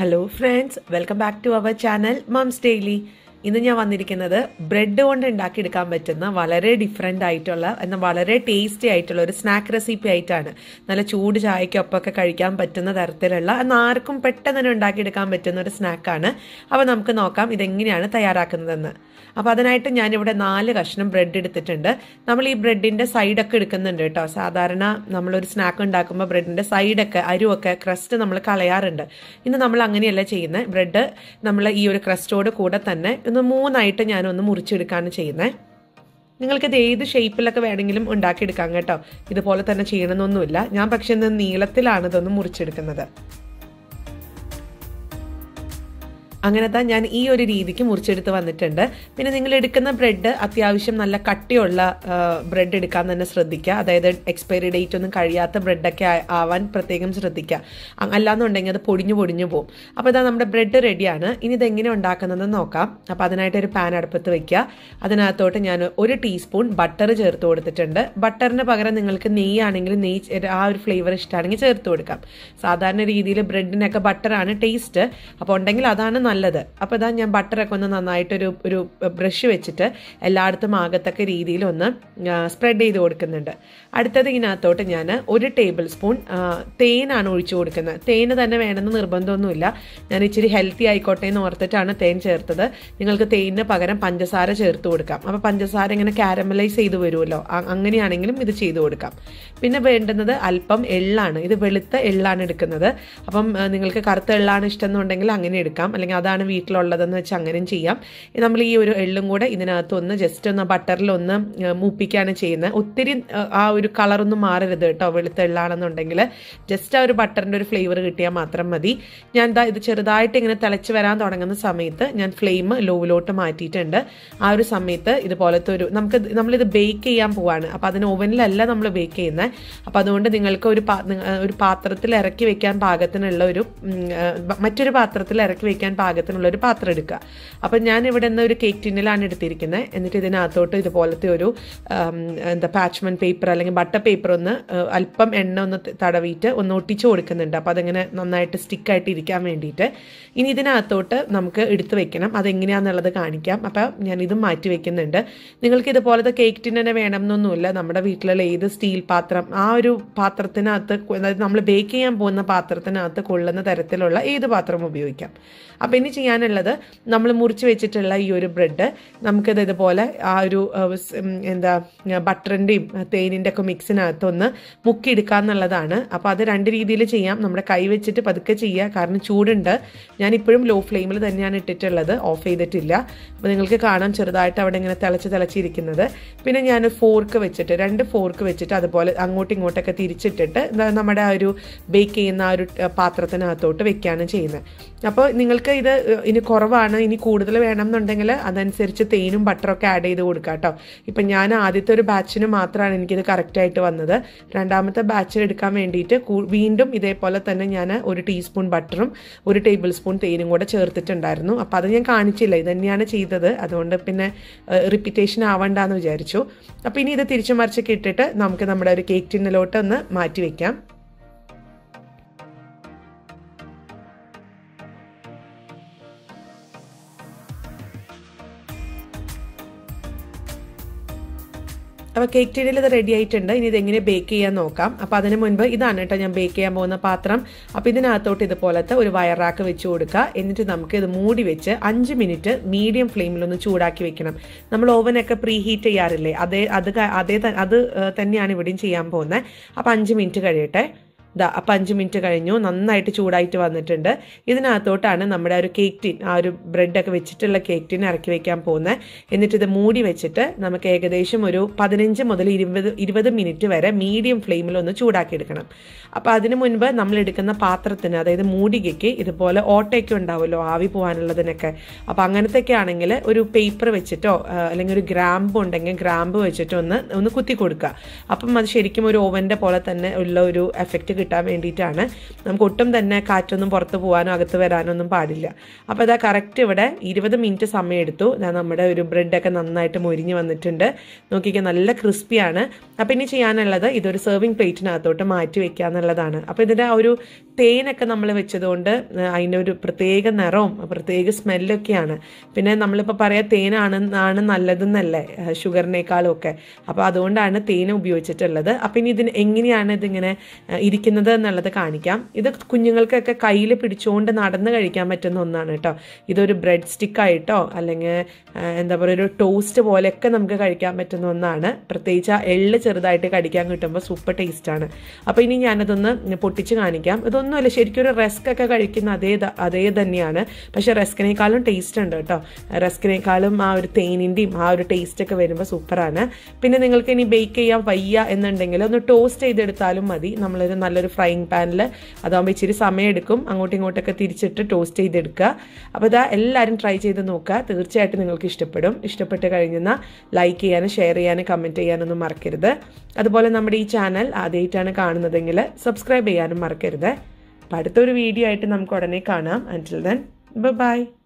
Hello friends, welcome back to our channel Mom's Daily. ഇന്ന് ഞാൻ വന്നിരിക്കുന്നത് ബ്രെഡ് കൊണ്ട് ഉണ്ടാക്കിയെടുക്കാൻ പറ്റുന്ന വളരെ ഡിഫറെൻ്റ് ആയിട്ടുള്ള എന്നാൽ വളരെ ടേസ്റ്റി ആയിട്ടുള്ള ഒരു സ്നാക്ക് റെസിപ്പി ആയിട്ടാണ്. നല്ല ചൂട് ചായക്കൊപ്പമൊക്കെ കഴിക്കാൻ പറ്റുന്ന തരത്തിലുള്ള എന്നാൽ ആർക്കും പെട്ടെന്ന് തന്നെ ഉണ്ടാക്കിയെടുക്കാൻ പറ്റുന്ന ഒരു സ്നാക്കാണ്. അപ്പോൾ നമുക്ക് നോക്കാം ഇതെങ്ങനെയാണ് തയ്യാറാക്കുന്നതെന്ന്. അപ്പോൾ അതിനായിട്ട് ഞാനിവിടെ 4 കഷ്ണം ബ്രെഡ് എടുത്തിട്ടുണ്ട്. നമ്മൾ ഈ ബ്രെഡിൻ്റെ സൈഡൊക്കെ എടുക്കുന്നുണ്ട് കേട്ടോ. സാധാരണ നമ്മളൊരു സ്നാക്ക് ഉണ്ടാക്കുമ്പോൾ ബ്രെഡിൻ്റെ സൈഡൊക്കെ അരുവൊക്കെ ക്രസ്റ്റ് നമ്മൾ കളയാറുണ്ട്. ഇന്ന് നമ്മൾ അങ്ങനെയല്ല ചെയ്യുന്നത്. ബ്രെഡ് നമ്മൾ ഈ ഒരു ക്രസ്റ്റോട് കൂടെ തന്നെ 3 ഞാനൊന്ന് മുറിച്ചെടുക്കുകയാണ് ചെയ്യുന്നത്. നിങ്ങൾക്കിത് ഏത് ഷേപ്പിലൊക്കെ വേണമെങ്കിലും ഉണ്ടാക്കിയെടുക്കാം കേട്ടോ. ഇതുപോലെ തന്നെ ചെയ്യണമെന്നൊന്നുമില്ല. ഞാൻ പക്ഷെ ഇന്ന് നീളത്തിലാണ് ഇതൊന്ന് മുറിച്ചെടുക്കുന്നത്. അങ്ങനത്തെ ഞാൻ ഈ ഒരു രീതിക്ക് മുറിച്ചെടുത്ത് വന്നിട്ടുണ്ട്. പിന്നെ നിങ്ങൾ എടുക്കുന്ന ബ്രെഡ് അത്യാവശ്യം നല്ല കട്ടിയുള്ള ബ്രെഡ് എടുക്കാൻ തന്നെ ശ്രദ്ധിക്കുക. അതായത് എക്സ്പയറി ഡേറ്റ് ഒന്നും കഴിയാത്ത ബ്രെഡൊക്കെ ആവാൻ പ്രത്യേകം ശ്രദ്ധിക്കുക. അല്ലാന്നുണ്ടെങ്കിൽ അത് പൊടിഞ്ഞു പോകും. അപ്പോൾ ഇതാ നമ്മുടെ ബ്രെഡ് റെഡിയാണ്. ഇനി ഇതെങ്ങനെ ഉണ്ടാക്കുന്നതെന്ന് നോക്കാം. അപ്പോൾ അതിനായിട്ടൊരു പാൻ അടുപ്പത്ത് വയ്ക്കുക. അതിനകത്തോട്ട് ഞാൻ 1 ടീസ്പൂൺ ബട്ടർ ചേർത്ത് കൊടുത്തിട്ടുണ്ട്. ബട്ടറിന് പകരം നിങ്ങൾക്ക് നെയ്യാണെങ്കിൽ നെയ്യ് ആ ഒരു ഫ്ലേവർ ഇഷ്ടമാണെങ്കിൽ ചേർത്ത് കൊടുക്കാം. സാധാരണ രീതിയിൽ ബ്രെഡിനൊക്കെ ബട്ടറാണ് ടേസ്റ്റ്. അപ്പോൾ ഉണ്ടെങ്കിൽ അതാണ് നല്ലത്. അപ്പോൾ ഇതാ ഞാൻ ബട്ടറൊക്കെ ഒന്ന് നന്നായിട്ടൊരു ബ്രഷ് വെച്ചിട്ട് എല്ലായിടത്തും ആകത്തക്ക രീതിയിൽ ഒന്ന് സ്പ്രെഡ് ചെയ്ത് കൊടുക്കുന്നുണ്ട്. അടുത്തത് ഇതിനകത്തോട്ട് ഞാൻ 1 ടേബിൾ സ്പൂൺ തേനാണ് ഒഴിച്ചു കൊടുക്കുന്നത്. തേന് തന്നെ വേണമെന്ന് നിർബന്ധമൊന്നുമില്ല. ഞാൻ ഇച്ചിരി ഹെൽത്തി ആയിക്കോട്ടെ എന്ന് ഓർത്തിട്ടാണ് തേൻ ചേർത്തത്. നിങ്ങൾക്ക് തേനിന് പകരം പഞ്ചസാര ചേർത്ത് കൊടുക്കാം. അപ്പോൾ പഞ്ചസാര ഇങ്ങനെ കാരമലൈസ് ചെയ്ത് വരുമല്ലോ, അങ്ങനെയാണെങ്കിലും ഇത് ചെയ്ത് കൊടുക്കാം. പിന്നെ വേണ്ടുന്നത് അല്പം എള്ളാണ്. ഇത് വെളുത്ത എള്ളാണ് എടുക്കുന്നത്. അപ്പം നിങ്ങൾക്ക് കറുത്ത എള്ളാണ് ഇഷ്ടം എന്നുണ്ടെങ്കിൽ അങ്ങനെ എടുക്കാം. അല്ലെങ്കിൽ അതാണ് വീട്ടിലുള്ളതെന്ന് വെച്ചാൽ അങ്ങനെയും ചെയ്യാം. നമ്മൾ ഈ ഒരു എള്ളും കൂടെ ഇതിനകത്ത് ഒന്ന് ജസ്റ്റ് ഒന്ന് ബട്ടറിലൊന്ന് മൂപ്പിക്കുകയാണ് ചെയ്യുന്നത്. ഒത്തിരി ആ ഒരു കളറൊന്നും മാറരുത് കേട്ടോ. വെളുത്ത എള്ളാണെന്നുണ്ടെങ്കിൽ ജസ്റ്റ് ആ ഒരു ബട്ടറിൻ്റെ ഒരു ഫ്ലേവർ കിട്ടിയാൽ മാത്രം മതി. ഞാൻ ഇത് ചെറുതായിട്ട് ഇങ്ങനെ തിളച്ച് വരാൻ തുടങ്ങുന്ന സമയത്ത് ഞാൻ ഫ്ലെയിം ലോവിലോട്ട് മാറ്റിയിട്ടുണ്ട്. ആ ഒരു സമയത്ത് ഇതുപോലത്തെ നമ്മളിത് ബേക്ക് ചെയ്യാൻ പോവാണ്. അപ്പോൾ അതിന് ഓവനിലല്ല നമ്മൾ ബേക്ക് ചെയ്യുന്നത്. അപ്പോൾ അതുകൊണ്ട് നിങ്ങൾക്ക് ഒരു പാത്രത്തിൽ ഇറക്കി വെക്കാൻ പാകത്തിനുള്ള മറ്റൊരു പാത്രത്തിൽ ഇറക്കി വെക്കാൻ പാകത്തിനുള്ള ഒരു പാത്രം എടുക്കുക. അപ്പം ഞാൻ ഇവിടെ നിന്ന് ഒരു കേക്ക് ടിന്നിലാണ് എടുത്തിരിക്കുന്നത്. എന്നിട്ട് ഇതിനകത്തോട്ട് ഇതുപോലത്തെ ഒരു പാച്ച്മെന്റ് പേപ്പർ അല്ലെങ്കിൽ ബട്ടർ പേപ്പർ ഒന്ന് അല്പം എണ്ണ ഒന്ന് തടവിയിട്ട് ഒന്ന് ഒട്ടിച്ചു കൊടുക്കുന്നുണ്ട്. അപ്പോൾ അതിങ്ങനെ നന്നായിട്ട് സ്റ്റിക്കായിട്ട് ഇരിക്കാൻ വേണ്ടിയിട്ട്. ഇനി ഇതിനകത്തോട്ട് നമുക്ക് എടുത്തു വെക്കണം. അതെങ്ങനെയാണെന്നുള്ളത് കാണിക്കാം. അപ്പം ഞാൻ ഇതും മാറ്റി വെക്കുന്നുണ്ട്. നിങ്ങൾക്ക് ഇതുപോലത്തെ കേക്ക് ടിൻ തന്നെ വേണം എന്നൊന്നുമില്ല. നമ്മുടെ വീട്ടിലുള്ള ഏത് സ്റ്റീൽ പാത്രം ആ ഒരു പാത്രത്തിനകത്ത്, അതായത് നമ്മൾ ബേക്ക് ചെയ്യാൻ പോകുന്ന പാത്രത്തിനകത്ത് കൊള്ളുന്ന തരത്തിലുള്ള ഏത് പാത്രം ഉപയോഗിക്കാം. അപ്പം ഇനി ചെയ്യാനുള്ളത്, നമ്മൾ മുറിച്ച് വെച്ചിട്ടുള്ള ഈ ഒരു ബ്രെഡ് നമുക്കിത് ഇതുപോലെ ആ ഒരു ബട്ടറിൻ്റെയും തേനിൻ്റെ ഒക്കെ മിക്സിനകത്ത് ഒന്ന് മുക്കിയെടുക്കുക എന്നുള്ളതാണ്. അപ്പോൾ അത് 2 രീതിയിൽ ചെയ്യാം. നമ്മുടെ കൈ വെച്ചിട്ട് പതുക്കെ ചെയ്യുക, കാരണം ചൂടുണ്ട്. ഞാനിപ്പോഴും ലോ ഫ്ലെയിമിൽ തന്നെയാണ് ഇട്ടിട്ടുള്ളത്, ഓഫ് ചെയ്തിട്ടില്ല. അപ്പോൾ നിങ്ങൾക്ക് കാണാം ചെറുതായിട്ട് അവിടെ ഇങ്ങനെ തിളച്ചിരിക്കുന്നത്. പിന്നെ ഞാൻ 2 ഫോർക്ക് വെച്ചിട്ട് അതുപോലെ അങ്ങോട്ടും ഇങ്ങോട്ടൊക്കെ തിരിച്ചിട്ടിട്ട് നമ്മുടെ ആ ഒരു ബേക്ക് ചെയ്യുന്ന ആ ഒരു പാത്രത്തിനകത്തോട്ട് വെക്കുകയാണ് ചെയ്യുന്നത്. അപ്പോൾ നിങ്ങൾക്ക് ഇത് ഇനി കുറവാണ്, ഇനി കൂടുതൽ വേണം എന്നുണ്ടെങ്കിൽ അതനുസരിച്ച് തേനും ബട്ടറൊക്കെ ആഡ് ചെയ്ത് കൊടുക്കാം കേട്ടോ. ഇപ്പം ഞാൻ ആദ്യത്തെ ഒരു ബാച്ചിന് മാത്രമാണ് എനിക്കിത് കറക്റ്റായിട്ട് വന്നത്. രണ്ടാമത്തെ ബാച്ചിൽ എടുക്കാൻ വേണ്ടിയിട്ട് വീണ്ടും ഇതേപോലെ തന്നെ ഞാൻ 1 ടീസ്പൂൺ ബട്ടറും 1 ടേബിൾ സ്പൂൺ തേനും കൂടെ ചേർത്തിട്ടുണ്ടായിരുന്നു. അപ്പോൾ അത് ഞാൻ കാണിച്ചില്ല, ഇത് തന്നെയാണ് ചെയ്തത്. അതുകൊണ്ട് പിന്നെ റിപ്പീറ്റേഷൻ ആവണ്ടെന്ന് വിചാരിച്ചു. അപ്പോൾ ഇനി ഇത് തിരിച്ചു മറിച്ചൊക്കെ ഇട്ടിട്ട് നമുക്ക് നമ്മുടെ ഒരു കേക്ക് ടിന്നിലോട്ട് ഒന്ന് മാറ്റി വയ്ക്കാം. അപ്പോൾ കേക്ക് ടിന്നിൽ ഇത് റെഡി ആയിട്ടുണ്ട്. ഇനി ഇതെങ്ങനെ ബേക്ക് ചെയ്യാൻ നോക്കാം. അപ്പോൾ അതിന് മുൻപ് ഇതാണ് കേട്ടോ ഞാൻ ബേക്ക് ചെയ്യാൻ പോകുന്ന പാത്രം. അപ്പോൾ ഇതിനകത്തോട്ട് ഇതുപോലത്തെ ഒരു വയർ റാക്ക് വെച്ച് കൊടുക്കുക. എന്നിട്ട് നമുക്ക് ഇത് മൂടി വെച്ച് 5 മിനിറ്റ് മീഡിയം ഫ്ലെയിമിലൊന്ന് ചൂടാക്കി വെക്കണം. നമ്മൾ ഓവനൊക്കെ പ്രീ ഹീറ്റ് ചെയ്യാറില്ലേ, അത് തന്നെയാണ് ഇവിടെയും ചെയ്യാൻ പോകുന്നത്. അപ്പോൾ 5 മിനിറ്റ് കഴിയട്ടെ. അപ്പം 5 മിനിറ്റ് കഴിഞ്ഞു, നന്നായിട്ട് ചൂടായിട്ട് വന്നിട്ടുണ്ട്. ഇതിനകത്തോട്ടാണ് നമ്മുടെ ഒരു കേക്ക് ടിൻ, ആ ഒരു ബ്രെഡൊക്കെ വെച്ചിട്ടുള്ള കേക്ക് ടിൻ ഇറക്കി വെക്കാൻ പോകുന്നത്. എന്നിട്ട് ഇത് മൂടി വെച്ചിട്ട് നമുക്ക് ഏകദേശം ഒരു 15 മുതൽ 20 മിനിറ്റ് വരെ മീഡിയം ഫ്ലെയിമിൽ ഒന്ന് ചൂടാക്കി എടുക്കണം. അപ്പോൾ അതിന് മുൻപ് നമ്മൾ എടുക്കുന്ന പാത്രത്തിന്, അതായത് മൂടികയ്ക്ക് ഇതുപോലെ ഓട്ടയൊക്കെ ഉണ്ടാവുമല്ലോ ആവി പോകാനുള്ളതിനൊക്കെ. അപ്പോൾ അങ്ങനത്തെയൊക്കെ ആണെങ്കിൽ ഒരു പേപ്പർ വെച്ചിട്ടോ അല്ലെങ്കിൽ ഒരു ഗ്രാമ്പ് ഉണ്ടെങ്കിൽ ഗ്രാമ്പ് വെച്ചിട്ടോ ഒന്ന് കുത്തി കൊടുക്കുക. അപ്പം അത് ശരിക്കും ഒരു ഓവൻ്റെ പോലെ തന്നെ ഉള്ള ഒരു എഫക്റ്റ് കിട്ടാൻ വേണ്ടിയിട്ടാണ്. നമുക്ക് ഒട്ടും തന്നെ കാറ്റൊന്നും പുറത്ത് പോകാനോ അകത്ത് വരാനോ ഒന്നും പാടില്ല. അപ്പോൾ ഇതാ കറക്റ്റ് ഇവിടെ 20 മിനിറ്റ് സമയം എടുത്തു. നമ്മുടെ ഒരു ബ്രെഡൊക്കെ നന്നായിട്ട് മൊരിഞ്ഞ് വന്നിട്ടുണ്ട്. നോക്കിക്കാൻ നല്ല ക്രിസ്പിയാണ്. അപ്പോൾ ഇനി ചെയ്യാനുള്ളത് ഇതൊരു സെർവിങ് പ്ലേറ്റിനകത്തോട്ട് മാറ്റി വെക്കുക എന്നുള്ളതാണ്. അപ്പോൾ ഇതിൻ്റെ ആ ഒരു തേനൊക്കെ നമ്മൾ വെച്ചതുകൊണ്ട് അതിൻ്റെ ഒരു പ്രത്യേക നിറവും പ്രത്യേക സ്മെല്ലൊക്കെയാണ്. പിന്നെ നമ്മളിപ്പോൾ പറയാം തേനാണ് നല്ലതെന്നല്ലേ ഷുഗറിനേക്കാളും ഒക്കെ. അപ്പോൾ അതുകൊണ്ടാണ് തേൻ ഉപയോഗിച്ചിട്ടുള്ളത്. അപ്പം ഇനി ഇതിന് എങ്ങനെയാണ് ഇതിങ്ങനെ ഇരിക്കുന്നത് എന്നുള്ളത് കാണിക്കാം. ഇത് കുഞ്ഞുങ്ങൾക്കൊക്കെ കയ്യിൽ പിടിച്ചുകൊണ്ട് നടന്ന് കഴിക്കാൻ പറ്റുന്ന ഒന്നാണ് കേട്ടോ. ഇതൊരു ബ്രെഡ് സ്റ്റിക്കായിട്ടോ അല്ലെങ്കിൽ എന്താ പറയുക ഒരു ടോസ്റ്റ് പോലെയൊക്കെ നമുക്ക് കഴിക്കാൻ പറ്റുന്ന ഒന്നാണ്. പ്രത്യേകിച്ച് ആ എള്ള് ചെറുതായിട്ട് കടിക്കാൻ കിട്ടുമ്പോൾ സൂപ്പർ ടേസ്റ്റാണ്. അപ്പോൾ ഇനി ഞാനതൊന്ന് പൊട്ടിച്ച് കാണിക്കാം. ഇതൊന്നുമല്ല, ശരിക്കും ഒരു റസ്ക് ഒക്കെ കഴിക്കുന്ന അതേ തന്നെയാണ്. പക്ഷേ റസ്കിനേക്കാളും ടേസ്റ്റ് ഉണ്ട് കേട്ടോ. റസ്കിനേക്കാളും ആ ഒരു തേനിൻ്റെയും ആ ഒരു ടേസ്റ്റൊക്കെ വരുമ്പോൾ സൂപ്പറാണ്. പിന്നെ നിങ്ങൾക്ക് ഇനി ബേക്ക് ചെയ്യാൻ വയ്യ എന്നുണ്ടെങ്കിൽ ഒന്ന് ടോസ്റ്റ് ചെയ്തെടുത്താലും മതി. നമ്മളൊരു നല്ലൊരു ഫ്രൈയിങ് പാനിൽ അതാകുമ്പോൾ ഇച്ചിരി സമയം എടുക്കും, അങ്ങോട്ടും ഇങ്ങോട്ടൊക്കെ തിരിച്ചിട്ട് ടോസ്റ്റ് ചെയ്തെടുക്കുക. അപ്പോൾ ഇതാ എല്ലാവരും ട്രൈ ചെയ്ത് നോക്കുക. തീർച്ചയായിട്ടും നിങ്ങൾക്ക് ഇഷ്ടപ്പെടും. ഇഷ്ടപ്പെട്ട് കഴിഞ്ഞാൽ ലൈക്ക് ചെയ്യാനും ഷെയർ ചെയ്യാനും കമൻറ്റ് ചെയ്യാനൊന്നും മറക്കരുത്. അതുപോലെ നമ്മുടെ ഈ ചാനൽ ആദ്യമായിട്ടാണ് കാണുന്നതെങ്കിൽ സബ്സ്ക്രൈബ് ചെയ്യാനും മറക്കരുത്. അപ്പോൾ അടുത്തൊരു വീഡിയോ ആയിട്ട് നമുക്ക് ഉടനെ കാണാം. Until then by.